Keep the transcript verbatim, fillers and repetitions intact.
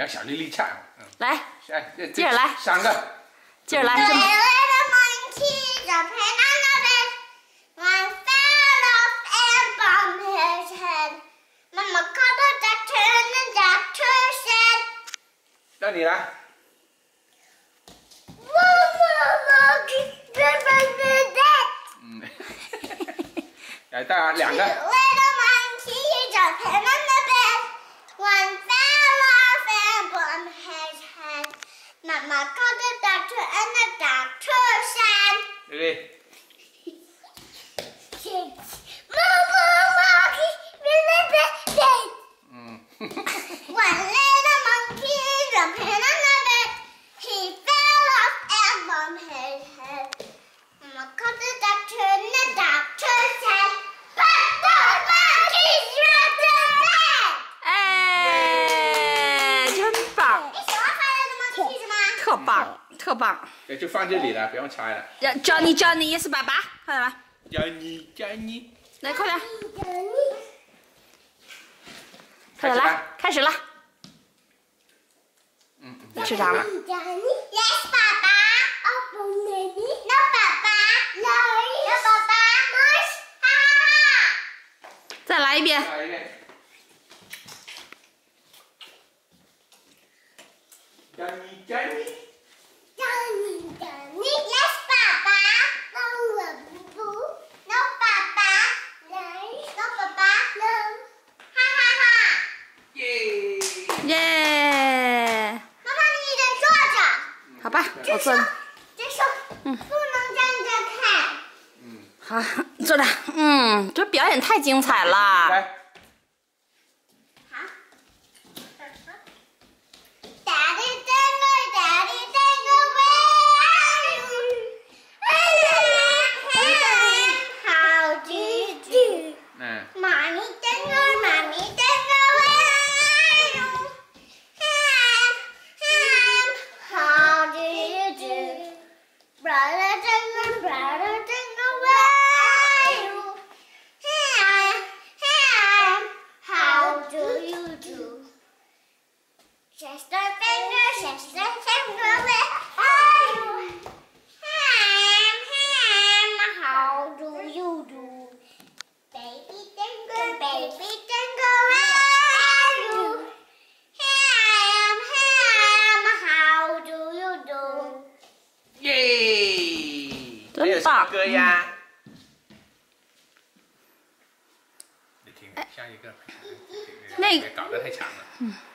要小力力唱。嗯、 来， 哎， 接着来， 三个， 接着来。 到你了。嗯，来，大家两个。 Mama called the doctor and the doctor said, Ready? Mama, monkey, really big. Mm. One little monkey jumping on the bed. He fell off and bumped his head. Mama called the doctor and the doctor said, Put those monkeys right to bed. 哎，真棒！特棒，特棒！ 对，就放这里了，不用拆了。 叫叫你叫你也是爸爸，看到吗？ 叫你叫你， 来，快点！快点来，开始了。 嗯， 你吃啥了 ？Yes, 爸爸。No, 爸爸。No, 爸爸。Mush， 哈哈哈。 再来一遍。 再来一遍。叫你叫你。 叫你叫你 ，Yes， 爸爸。No， 不不 ，No， 爸爸。No， 爸爸。No， 哈哈哈。 耶耶！ 妈妈，你得坐着。 好吧，我坐。 这手，嗯，不能站着看。 嗯。 好，坐着。嗯，这表演太精彩了。 来。 Sister finger, sister finger, where are you? Ham, ham, how do you do? Baby finger, baby finger, where are you? Ham, ham, how do you do? 耶！还有真什么棒歌呀？你听，下一个。 那个搞得太长了。 嗯。